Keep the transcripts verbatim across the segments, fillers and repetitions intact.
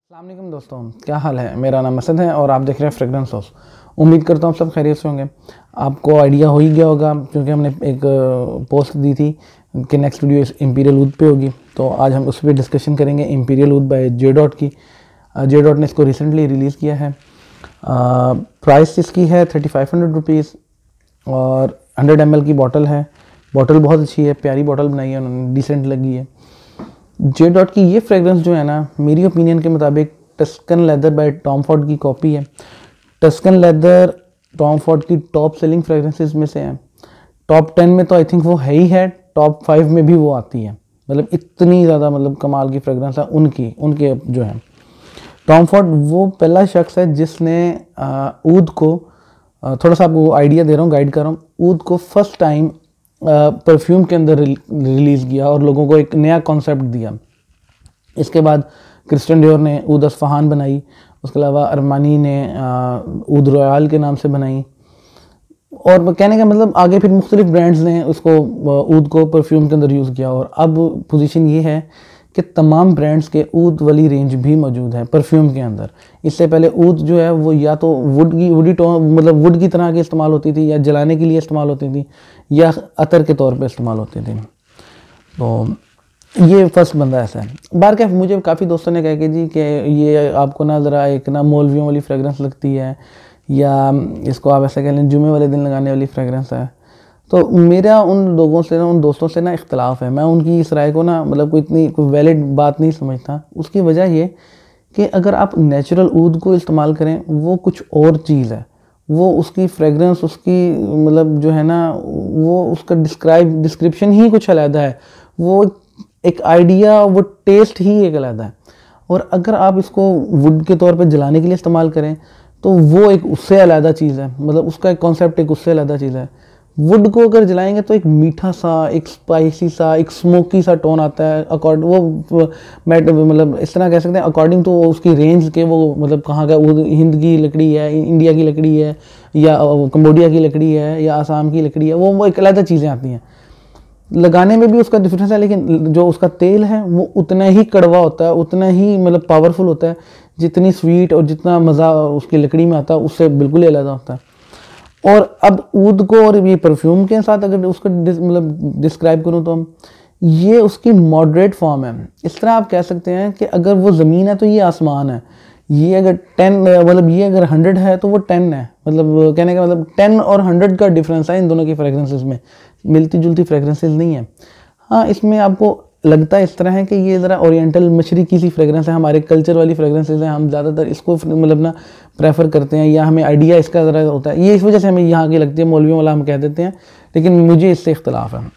अस्सलाम वालेकुम दोस्तों, क्या हाल है। मेरा नाम असद है और आप देख रहे हैं फ्रेग्रेंस हाउस। उम्मीद करता हूँ आप सब खैरियत से होंगे। आपको आइडिया हो ही गया होगा क्योंकि हमने एक पोस्ट दी थी कि नेक्स्ट वीडियो इंपीरियल ऊद पे होगी, तो आज हम उस पर डिस्कशन करेंगे। Imperial oud by J dot की। जे डॉट ने इसको रिसेंटली रिलीज़ किया है। प्राइस इसकी है थर्टी फाइव हंड्रेड रुपीज़ और हंड्रेड एम एल की बॉटल है। बॉटल बहुत अच्छी है, प्यारी बॉटल बनाई है उन्होंने, डिसेंट लगी है। जे डॉट की ये फ्रेग्रेंस जो है ना, मेरी ओपिनियन के मुताबिक Tuscan leather by Tom Ford की कॉपी है। टस्कन लेदर टॉम फॉर्ड की टॉप सेलिंग फ्रेग्रेंसेस में से है। टॉप टेन में तो आई थिंक वो है ही है, टॉप फाइव में भी वो आती है। मतलब इतनी ज़्यादा मतलब कमाल की फ्रेग्रेंस है उनकी उनके जो है। टॉम फॉर्ड वो पहला शख्स है जिसने ऊद को, थोड़ा सा आपको आइडिया दे रहा हूँ, गाइड कर रहा हूँ, ऊद को फर्स्ट टाइम परफ्यूम के अंदर रिलीज़ किया और लोगों को एक नया कॉन्सेप्ट दिया। इसके बाद क्रिस्टियन डियोर ने ऊद अस्फहान बनाई, उसके अलावा अरमानी ने ऊद रॉयल के नाम से बनाई, और कहने का मतलब आगे फिर मुख्तलिफ ब्रांड्स ने उसको ऊद को परफ्यूम के अंदर यूज़ किया। और अब पोजीशन ये है कि तमाम ब्रांड्स के ऊद वाली रेंज भी मौजूद है परफ्यूम के अंदर। इससे पहले ऊद जो है वो या तो वुड की वुडी टोन मतलब वुड की तरह की इस्तेमाल होती थी, या जलाने के लिए इस्तेमाल होती थी, या अतर के तौर पे इस्तेमाल होती थी। तो ये फर्स्ट बंदा ऐसा है। बार क्या मुझे काफ़ी दोस्तों ने कहा कि जी कि ये आपको ना ज़रा एक ना मौलवियों वाली फ्रेग्रेंस लगती है, या इसको आप ऐसा कह लें जुमे वाले दिन लगाने वाली फ्रेग्रेंस है। तो मेरा उन लोगों से ना, उन दोस्तों से ना इख्तलाफ है। मैं उनकी इस राय को ना मतलब कोई इतनी कोई वैलिड बात नहीं समझता। उसकी वजह ये कि अगर आप नेचुरल ऊद को इस्तेमाल करें वो कुछ और चीज़ है। वो उसकी फ्रेग्रेंस, उसकी मतलब जो है ना, वो उसका डिस्क्राइब डिस्क्रिप्शन ही कुछ अलग है। वो एक आइडिया, वो टेस्ट ही एक अलग है। और अगर आप इसको वुड के तौर पे जलाने के लिए इस्तेमाल करें तो वो एक उससे अलग चीज़ है। मतलब उसका एक कॉन्सेप्ट एक उससे अलग चीज़ है। वुड को अगर जलाएंगे तो एक मीठा सा, एक स्पाइसी सा, एक स्मोकी सा टोन आता है। अकॉर्ड वो मैट मतलब इस तरह कह सकते हैं अकॉर्डिंग टू उसकी रेंज के, वो मतलब कहाँ का, हिंद की लकड़ी है, इंडिया की लकड़ी है, या कंबोडिया की लकड़ी है, या आसाम की लकड़ी है, वो वो एक अलग चीज़ें आती हैं। लगाने में भी उसका डिफरेंस है, लेकिन जो उसका तेल है वो उतना ही कड़वा होता है, उतना ही मतलब पावरफुल होता है जितनी स्वीट और जितना मज़ा उसकी लकड़ी में आता है उससे बिल्कुल ही अलग होता है। और अब ऊद को और ये परफ्यूम के साथ अगर उसको मतलब डिस्क्राइब करूँ तो ये उसकी मॉडरेट फॉर्म है। इस तरह आप कह सकते हैं कि अगर वो ज़मीन है तो ये आसमान है। ये अगर टेन मतलब ये अगर हंड्रेड है तो वो टेन है। मतलब कहने का मतलब टेन और हंड्रेड का डिफरेंस है इन दोनों की फ्रेग्रेंसेस में। मिलती जुलती फ्रेग्रेंसेस नहीं है। हाँ, इसमें आपको लगता है इस तरह है कि ये ज़रा ओरिएंटल मशरिकी सी फ्रेग्रेंस है, हमारे कल्चर वाली फ्रेग्रेंसेस हैं। हम ज़्यादातर इसको मतलब ना प्रेफर करते हैं, या हमें आइडिया इसका ज़रा होता है। ये इस वजह से हमें यहाँ की लगती है, मौलवियों वाला हम कह देते हैं, लेकिन मुझे इससे इख्तलाफ है।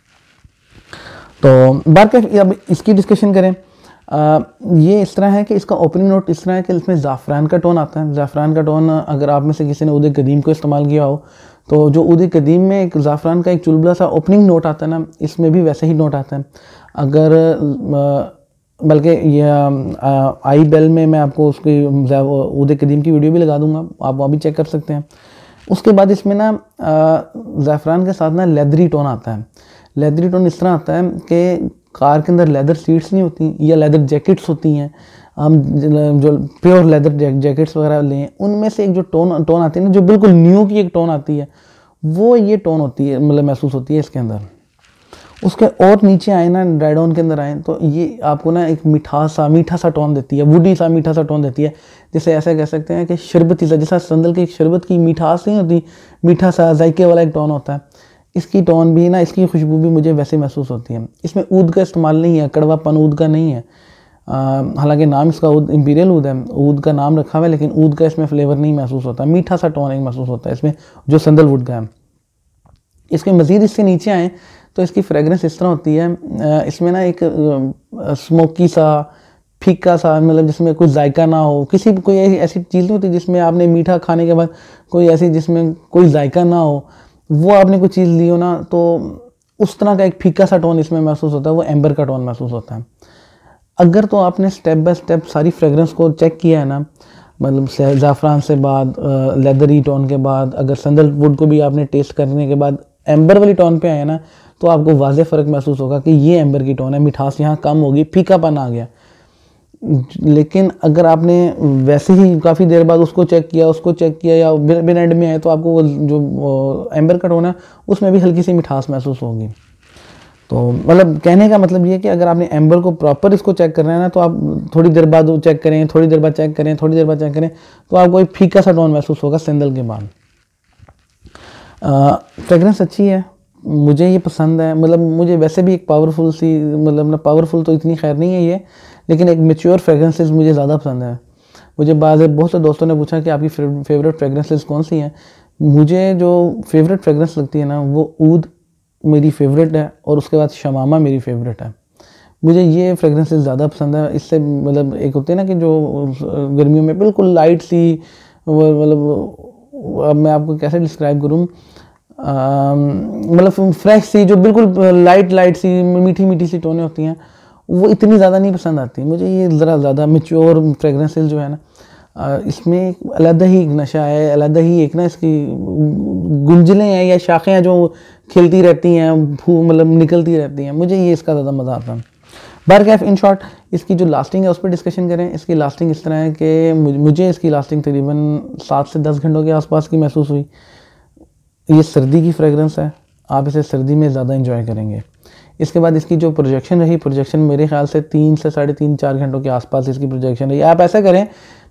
तो बात क्या अब इसकी डिस्कशन करें। आ, ये इस तरह है कि इसका ओपनिंग नोट इस तरह है कि इसमें ज़ाफ़रान का टोन आता है। ज़ाफ़रान का टोन अगर आप में से किसी ने ऊद कदीम को इस्तेमाल किया हो तो जो ऊद कदीम में एक ज़ाफ़रान का एक चुलबुला सा ओपनिंग नोट आता है ना, इसमें भी वैसे ही नोट आता है। अगर बल्कि ये आई बेल में मैं आपको उसकी ऊद कदीम की वीडियो भी लगा दूंगा, आप वहाँ भी चेक कर सकते हैं। उसके बाद इसमें ना ज़ाफ़रान के साथ ना लेदरी टोन आता है। लेदरी टोन इस तरह आता है कि कार के अंदर लेदर सीट्स नहीं होती या लेदर जैकेट्स होती हैं, हम जो प्योर लेदर जैकेट्स वगैरह लें, उनमें से एक जो टोन टोन आती है ना, जो बिल्कुल न्यू की एक टोन आती है, वो ये टोन होती है, मतलब महसूस होती है इसके अंदर। उसके और नीचे आए ना, ड्राई डाउन के अंदर आए तो ये आपको ना एक मीठा सा मीठा सा टोन देती है, वुडी सा मीठा सा टोन देती है। जैसे ऐसा कह सकते हैं कि शरबती सा, जैसा संदल की शरबत की मिठास नहीं होती, मीठा सा जायके वाला एक टोन होता है। इसकी टोन भी ना, इसकी खुशबू भी मुझे वैसे महसूस होती है। इसमें ऊद का इस्तेमाल नहीं है, कड़वापन ऊद का नहीं है। हालांकि नाम इसका ऊद इंपीरियल ऊद है, ऊद का नाम रखा हुआ है, लेकिन ऊद का इसमें फ्लेवर नहीं महसूस होता। मीठा सा टोन एक महसूस होता है इसमें जो सैंडलवुड का है। इसके मज़ीद इससे नीचे आएँ तो इसकी फ्रेग्रेंस इस तरह होती है, इसमें ना एक स्मोकी सा, फीका सा, मतलब जिसमें कोई जायका ना हो। किसी कोई ऐसी चीज़ नहीं होती जिसमें आपने मीठा खाने के बाद कोई ऐसी जिसमें कोई जायका ना हो, वो आपने कोई चीज़ ली हो ना, तो उस तरह का एक फीका सा टोन इसमें महसूस होता है। वो एम्बर का टोन महसूस होता है। अगर तो आपने स्टेप बाय स्टेप सारी फ्रेग्रेंस को चेक किया है ना, मतलब ज़ाफ़रान से बाद, लेदरी टोन के बाद, अगर सैंडलवुड को भी आपने टेस्ट करने के बाद एम्बर वाली टोन पे आया ना, तो आपको वाज़े फ़र्क महसूस होगा कि ये एम्बर की टोन है। मिठास यहाँ कम होगी, फीकापन आ गया। लेकिन अगर आपने वैसे ही काफ़ी देर बाद उसको चेक किया उसको चेक किया या बिन एंड में आए तो आपको वो जो एम्बर का टोन है उसमें भी हल्की सी मिठास महसूस होगी। तो मतलब कहने का मतलब ये है कि अगर आपने एम्बर को प्रॉपर इसको चेक करना है ना, तो आप थोड़ी देर बाद वो चेक करें, थोड़ी देर बाद चेक करें, थोड़ी देर बाद चेक करें, तो आपको एक फीका सा टोन महसूस होगा सैंडल के बाद। फ्रेगरेंस अच्छी है, मुझे ये पसंद है। मतलब मुझे वैसे भी एक पावरफुल सी, मतलब ना पावरफुल तो इतनी खैर नहीं है ये, लेकिन एक मैच्योर फ्रेगरेंसेस मुझे ज़्यादा पसंद है। मुझे बाद बहुत से दोस्तों ने पूछा कि आपकी फेवरेट फ्रेगरेंसेस कौन सी हैं। मुझे जो फेवरेट फ्रेगरेंस लगती है ना, वो ऊद मेरी फेवरेट है, और उसके बाद शमामा मेरी फेवरेट है। मुझे ये फ्रेगरेंसेस ज़्यादा पसंद है। इससे मतलब एक होते हैं ना कि जो गर्मियों में बिल्कुल लाइट सी, मतलब अब मैं आपको कैसे डिस्क्राइब करूँ, मतलब फ्रेश सी, जो बिल्कुल लाइट लाइट सी मीठी मीठी सी टोनें होती हैं, वो इतनी ज़्यादा नहीं पसंद आती मुझे। ये ज़रा ज़्यादा मैच्योर फ्रेगरेंसेस जो है ना, इसमें एक अलग ही एक नशा है, अलग ही एक ना इसकी गुंजलें हैं या शाखें हैं जो खिलती रहती हैं, मतलब निकलती रहती हैं। मुझे ये इसका ज़्यादा मज़ा आता है। बार कैफ इन शॉर्ट इसकी जो लास्टिंग है उस पर डिस्कशन करें। इसकी लास्टिंग इस तरह है कि मुझे इसकी लास्टिंग तकरीबन सात से दस घंटों के आसपास की महसूस हुई। ये सर्दी की फ्रेगरेंस है, आप इसे सर्दी में ज़्यादा इंजॉय करेंगे। इसके बाद इसकी जो प्रोजेक्शन रही, प्रोजेक्शन मेरे ख्याल से तीन से साढ़े तीन चार घंटों के आसपास इसकी प्रोजेक्शन रही। आप ऐसा करें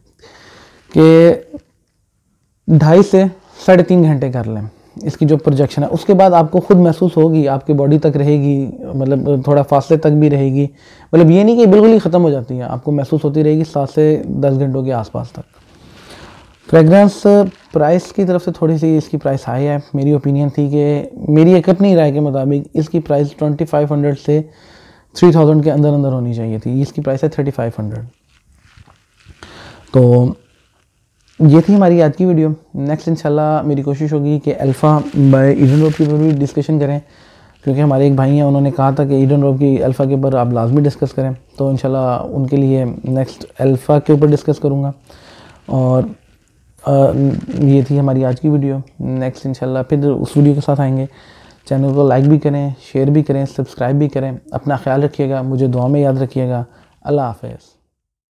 कि ढाई से साढ़े तीन घंटे कर लें इसकी जो प्रोजेक्शन है, उसके बाद आपको खुद महसूस होगी, आपकी बॉडी तक रहेगी, मतलब थोड़ा फासले तक भी रहेगी। मतलब ये नहीं कि बिल्कुल ही ख़त्म हो जाती है, आपको महसूस होती रहेगी सात से दस घंटों के आसपास तक। फ्रेगरेंस प्राइस की तरफ से थोड़ी सी इसकी प्राइस हाई है। मेरी ओपिनियन थी कि मेरी एक अपनी राय के मुताबिक इसकी प्राइस ट्वेंटी फाइव हंड्रेड से थ्री थाउजेंड के अंदर अंदर होनी चाहिए थी। इसकी प्राइस है थर्टी फाइव हंड्रेड। तो ये थी हमारी आज की वीडियो। नेक्स्ट इंशाल्लाह मेरी कोशिश होगी कि अल्फ़ा बाय ईडन रोब के ऊपर भी डिस्कशन करें, क्योंकि हमारे एक भाई हैं, उन्होंने कहा था कि ईडन रोब की अल्फ़ा के ऊपर आप लाजमी डिस्कस करें। तो इंशाल्लाह उनके लिए नेक्स्ट अल्फ़ा के ऊपर डिस्कस करूँगा। और आ, ये थी हमारी आज की वीडियो। नेक्स्ट इंशाल्लाह फिर उस वीडियो के साथ आएंगे। चैनल को लाइक भी करें, शेयर भी करें, सब्सक्राइब भी करें। अपना ख्याल रखिएगा, मुझे दुआ में याद रखिएगा। अल्लाह हाफ़िज़।